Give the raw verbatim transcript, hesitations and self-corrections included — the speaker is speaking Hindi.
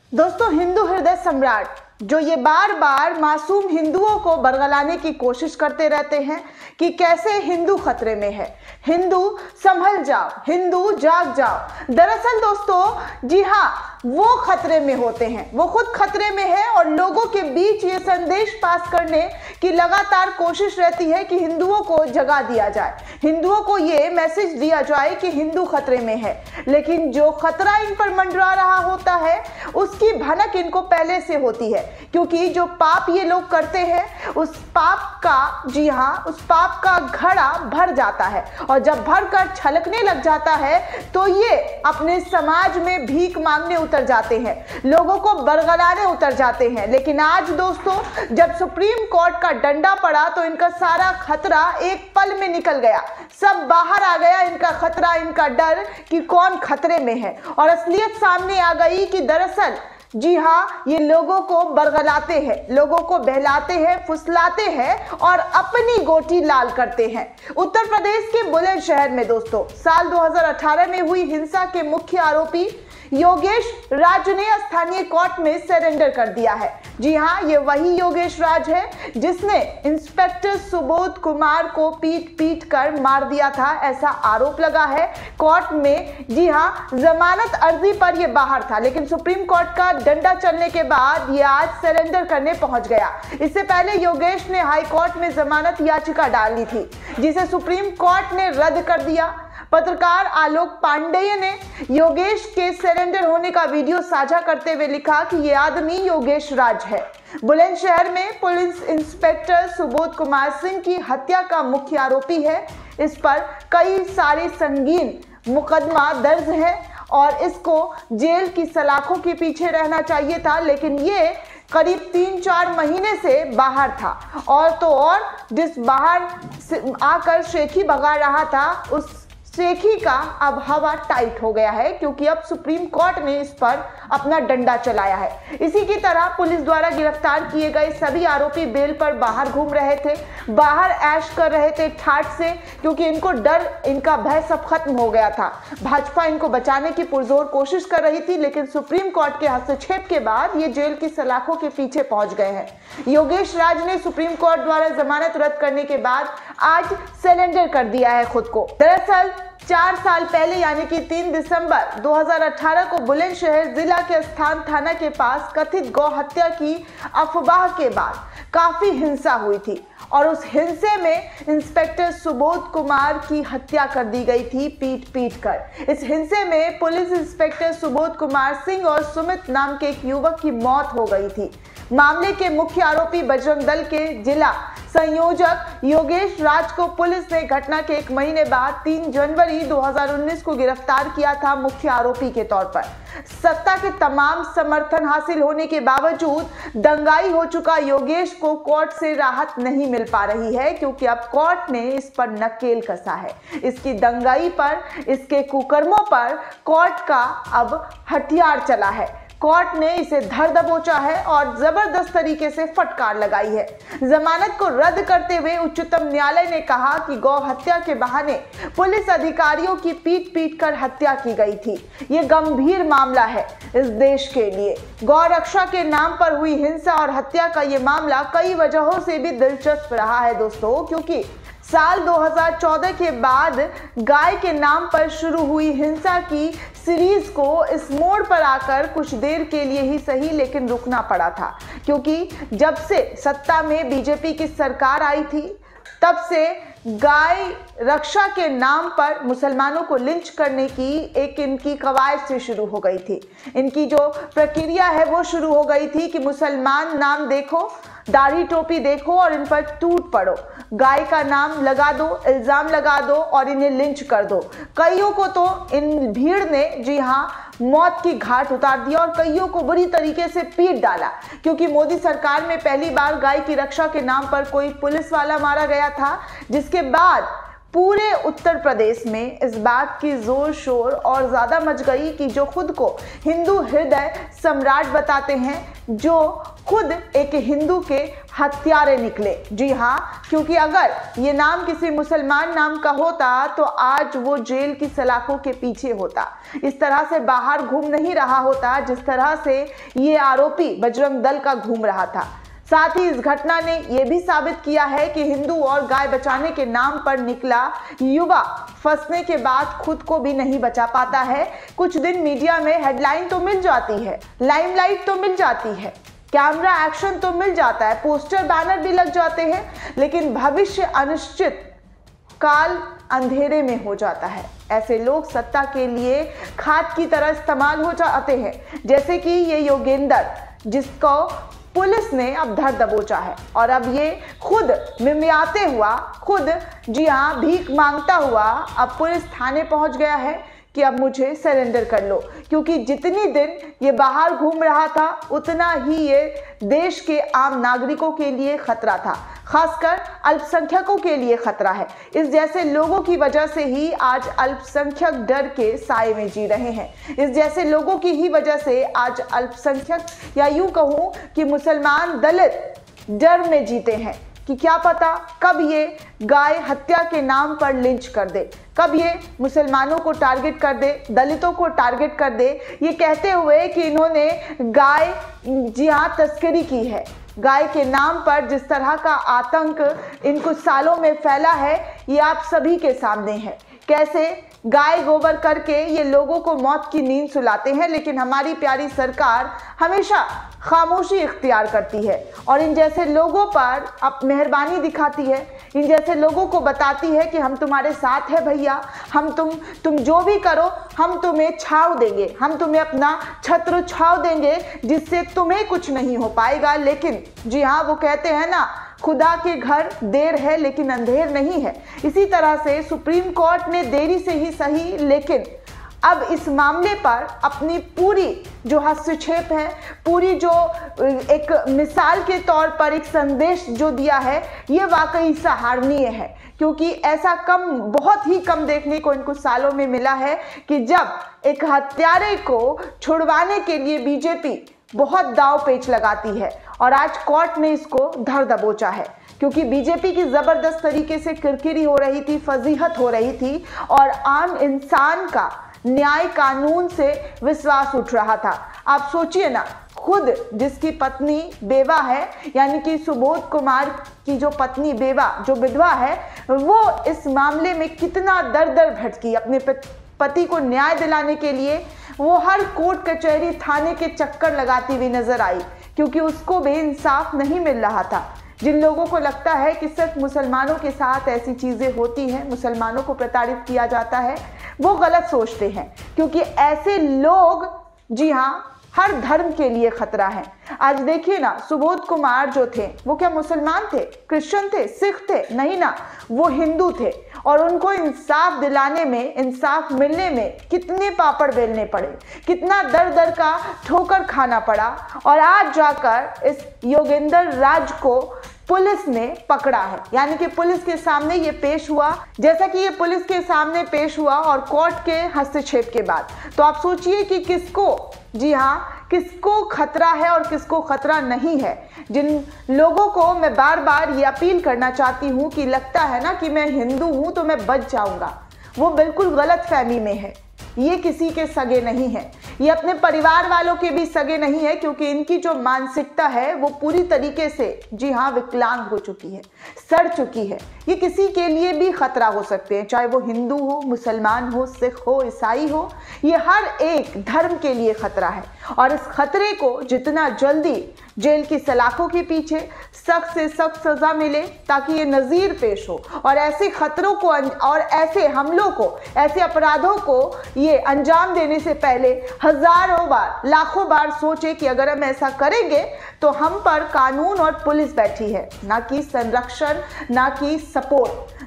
दोस्तों, हिंदू हृदय सम्राट जो ये बार बार मासूम हिंदुओं को बरगलाने की कोशिश करते रहते हैं कि कैसे हिंदू खतरे में है, हिंदू संभल जाओ, हिंदू जाग जाओ। दरअसल दोस्तों, जी हाँ, वो खतरे में होते हैं, वो खुद खतरे में है और लोगों के बीच ये संदेश पास करने की लगातार कोशिश रहती है कि हिंदुओं को जगा दिया जाए, हिंदुओं को ये मैसेज दिया जाए कि हिंदू खतरे में है। लेकिन जो खतरा इन पर मंडरा रहा होता है उसकी भनक इनको पहले से होती है, क्योंकि जो पाप ये लोग करते हैं उस पाप का, जी हाँ, उस पाप का घड़ा भर जाता है और जब भर कर छलकने लग जाता है तो ये अपने समाज में भीख मांगने उतर जाते हैं, लोगों को बरगलाने उतर जाते हैं। लेकिन आज दोस्तों, जब सुप्रीम कोर्ट का डंडा पड़ा तो इनका सारा खतरा एक पल में निकल गया, सब बाहर आ गया, इनका खतरा, इनका डर कि कौन खतरे में है। और असलियत सामने आ गई कि दरअसल जी हाँ, ये लोगों को बरगलाते हैं, लोगों को बहलाते हैं, फुसलाते हैं और अपनी गोटी लाल करते हैं। उत्तर प्रदेश के बुलंदशहर में दोस्तों साल दो हज़ार अठारह में हुई हिंसा के मुख्य आरोपी योगेश राज ने स्थानीय कोर्ट में सरेंडर कर दिया है। जी हाँ, ये वही योगेश राज है जिसने इंस्पेक्टर सुबोध कुमार को पीट पीट कर मार दिया था, ऐसा आरोप लगा है कोर्ट में। जी हाँ, जमानत अर्जी पर ये बाहर था, लेकिन सुप्रीम कोर्ट का डंडा चलने के बाद ये आज सरेंडर करने पहुंच गया। इससे पहले योगेश ने हाई कोर्ट में जमानत याचिका डाली थी, जिसे सुप्रीम कोर्ट ने रद्द कर दिया। पत्रकार आलोक पांडेय ने योगेश के सरेंडर होने का वीडियो साझा करते हुए लिखा कि ये आदमी योगेश राज है, बुलंदशहर में पुलिस इंस्पेक्टर सुबोध कुमार सिंह की हत्या का मुख्य आरोपी है। इस पर कई सारे संगीन मुकदमा दर्ज है और इसको जेल की सलाखों के पीछे रहना चाहिए था, लेकिन ये करीब तीन चार महीने से बाहर था। और तो और जिस बाहर आकर शेखी भगा रहा था, उस शेखी का अब हवा टाइट हो गया है, क्योंकि अब सुप्रीम कोर्ट ने इस पर अपना डंडा चलाया है। इसी की तरह पुलिस द्वारा गिरफ्तार किए गए सभी आरोपी बेल पर बाहर घूम रहे थे, बाहर ऐश कर रहे थे ठाठ से, क्योंकि इनको डर, इनका भय सब खत्म हो गया था। भाजपा इनको बचाने की पुरजोर कोशिश कर रही थी, लेकिन सुप्रीम कोर्ट के हस्तक्षेप के बाद ये जेल की सलाखों के पीछे पहुंच गए हैं। योगेश राज ने सुप्रीम कोर्ट द्वारा जमानत रद्द करने के बाद आज सरेंडर कर दिया है खुद को। दरअसल चार साल पहले यानी कि तीन दिसंबर दो हज़ार अठारह को बुलंदशहर जिला के स्थान थाना के पास कथित गौ हत्या की अफवाह के बाद काफी हिंसा हुई थी और उस हिंसे में इंस्पेक्टर सुबोध कुमार की हत्या कर दी गई थी पीट पीट कर। इस हिंसे में पुलिस इंस्पेक्टर सुबोध कुमार सिंह और सुमित नाम के एक युवक की मौत हो गई थी। मामले के मुख्य आरोपी बजरंग दल के जिला संयोजक योगेश राज को पुलिस ने घटना के एक महीने बाद तीन जनवरी दो हज़ार उन्नीस को गिरफ्तार किया था मुख्य आरोपी के तौर पर। सत्ता के तमाम समर्थन हासिल होने के बावजूद दंगाई हो चुका योगेश को कोर्ट से राहत नहीं मिल पा रही है, क्योंकि अब कोर्ट ने इस पर नकेल कसा है। इसकी दंगाई पर, इसके कुकर्मों पर कोर्ट का अब हथियार चला है। कोर्ट ने इसे धर दबोचा है और जबरदस्त तरीके से फटकार लगाई है। जमानत को रद्द करते हुए उच्चतम न्यायालय ने कहा कि गौ हत्या के बहाने पुलिस अधिकारियों की पीट पीट कर हत्या की गई थी। ये गंभीर मामला है इस देश के लिए। गौ रक्षा के नाम पर हुई हिंसा और हत्या का ये मामला कई वजहों से भी दिलचस्प रहा है दोस्तों, क्योंकि साल दो हज़ार चौदह के बाद गाय के नाम पर शुरू हुई हिंसा की सीरीज को इस मोड़ पर आकर कुछ देर के लिए ही सही लेकिन रुकना पड़ा था, क्योंकि जब से सत्ता में बीजेपी की सरकार आई थी तब से गाय रक्षा के नाम पर मुसलमानों को लिंच करने की एक इनकी कवायद से शुरू हो गई थी। इनकी जो प्रक्रिया है वो शुरू हो गई थी कि मुसलमान नाम देखो, दाढ़ी टोपी देखो और इन पर टूट पड़ो, गाय का नाम लगा दो, इल्जाम लगा दो और इन्हें लिंच कर दो। कईयों को तो इन भीड़ ने, जी हाँ, मौत की घाट उतार दिया और कईयों को बुरी तरीके से पीट डाला, क्योंकि मोदी सरकार में पहली बार गाय की रक्षा के नाम पर कोई पुलिस वाला मारा गया था, जिसके बाद पूरे उत्तर प्रदेश में इस बात की जोर शोर और ज्यादा मच गई कि जो खुद को हिंदू हृदय सम्राट बताते हैं, जो खुद एक हिंदू के हत्यारे निकले। जी हाँ, क्योंकि अगर ये नाम किसी मुसलमान नाम का होता तो आज वो जेल की सलाखों के पीछे होता, इस तरह से बाहर घूम नहीं रहा होता जिस तरह से ये आरोपी बजरंग दल का घूम रहा था। साथ ही इस घटना ने यह भी साबित किया है कि हिंदू और गाय बचाने के नाम पर निकला युवा फंसने के बाद खुद को भी नहीं बचा पाता है। कुछ दिन मीडिया में हेडलाइन तो मिल जाती है, लाइमलाइट तो मिल जाती है, कैमरा एक्शन तो मिल जाता है, पोस्टर बैनर भी लग जाते हैं, लेकिन भविष्य अनिश्चित, काल अंधेरे में हो जाता है। ऐसे लोग सत्ता के लिए खाद की तरह इस्तेमाल हो जाते हैं, जैसे कि ये योगेंद्र, जिसको पुलिस ने अब धर दबोचा है और अब ये खुद मिमियाते हुआ, खुद जी हाँ भीख मांगता हुआ अब पुलिस थाने पहुंच गया है कि अब मुझे सरेंडर कर लो, क्योंकि जितनी दिन ये बाहर घूम रहा था उतना ही ये देश के आम नागरिकों के लिए खतरा था, खासकर अल्पसंख्यकों के लिए खतरा है। इस जैसे लोगों की वजह से ही आज अल्पसंख्यक डर के साए में जी रहे हैं। इस जैसे लोगों की ही वजह से आज अल्पसंख्यक या यूं कहूं कि मुसलमान दलित डर में जीते हैं कि क्या पता कब ये गाय हत्या के नाम पर लिंच कर दे, कब ये मुसलमानों को टारगेट कर दे, दलितों को टारगेट कर दे, ये कहते हुए कि इन्होंने गाय जी हाँ तस्करी की है। गाय के नाम पर जिस तरह का आतंक इन कुछ सालों में फैला है ये आप सभी के सामने है। कैसे गाय गोबर करके ये लोगों को मौत की नींद सुलाते हैं, लेकिन हमारी प्यारी सरकार हमेशा खामोशी इख्तियार करती है और इन जैसे लोगों पर अब मेहरबानी दिखाती है, इन जैसे लोगों को बताती है कि हम तुम्हारे साथ है भैया, हम तुम तुम जो भी करो हम तुम्हें छाव देंगे, हम तुम्हें अपना छत्र छाव देंगे जिससे तुम्हें कुछ नहीं हो पाएगा। लेकिन जी हाँ, वो कहते हैं ना, खुदा के घर देर है लेकिन अंधेर नहीं है। इसी तरह से सुप्रीम कोर्ट ने देरी से ही सही लेकिन अब इस मामले पर अपनी पूरी जो हस्तक्षेप है, पूरी जो एक मिसाल के तौर पर एक संदेश जो दिया है, ये वाकई सराहनीय है, क्योंकि ऐसा कम बहुत ही कम देखने को इन कुछ सालों में मिला है कि जब एक हत्यारे को छुड़वाने के लिए बीजेपी बहुत दाव पेच लगाती है और आज कोर्ट ने इसको धर दबोचा है, क्योंकि बीजेपी की जबरदस्त तरीके से किरकिरी हो रही थी, फजीहत हो रही थी और आम इंसान का न्याय कानून से विश्वास उठ रहा था। आप सोचिए ना, खुद जिसकी पत्नी बेवा है, यानी कि सुबोध कुमार की जो पत्नी बेवा जो विधवा है, वो इस मामले में कितना दर दर भटकी अपने पति को न्याय दिलाने के लिए। वो हर कोर्ट कचहरी थाने के चक्कर लगाती हुई नजर आई, क्योंकि उसको भी इंसाफ नहीं मिल रहा था। जिन लोगों को लगता है कि सिर्फ मुसलमानों के साथ ऐसी चीज़ें होती हैं, मुसलमानों को प्रताड़ित किया जाता है, वो गलत सोचते हैं, क्योंकि ऐसे लोग जी हाँ हर धर्म के लिए खतरा है। आज देखिए ना, सुबोध कुमार जो थे वो क्या मुसलमान थे, क्रिश्चियन थे, सिख थे? नहीं ना, वो हिंदू थे और उनको इंसाफ दिलाने में, इंसाफ मिलने में कितने पापड़ बेलने पड़े, कितना दर दर का ठोकर खाना पड़ा और आज जाकर इस योगेंद्र राज को पुलिस ने पकड़ा है। यानी कि पुलिस के सामने ये पेश हुआ, जैसा कि ये पुलिस के सामने पेश हुआ और कोर्ट के हस्तक्षेप के बाद। तो आप सोचिए कि किसको जी हाँ किसको खतरा है और किसको खतरा नहीं है। जिन लोगों को मैं बार बार ये अपील करना चाहती हूँ कि लगता है ना कि मैं हिंदू हूँ तो मैं बच जाऊंगा, वो बिल्कुल गलत फहमी में है। ये किसी के सगे नहीं है, ये अपने परिवार वालों के भी सगे नहीं है, क्योंकि इनकी जो मानसिकता है वो पूरी तरीके से जी हाँ विकलांग हो चुकी है, सड़ चुकी है। ये किसी के लिए भी खतरा हो सकते हैं, चाहे वो हिंदू हो, मुसलमान हो, सिख हो, ईसाई हो, ये हर एक धर्म के लिए खतरा है। और इस खतरे को जितना जल्दी जेल की सलाखों के पीछे सख्त से सख्त सजा मिले ताकि ये नज़ीर पेश हो और ऐसे खतरों को और ऐसे हमलों को, ऐसे अपराधों को ये अंजाम देने से पहले हजारों बार, लाखों बार सोचे कि अगर हम ऐसा करेंगे तो हम पर कानून और पुलिस बैठी है, ना कि संरक्षण, ना कि सपोर्ट।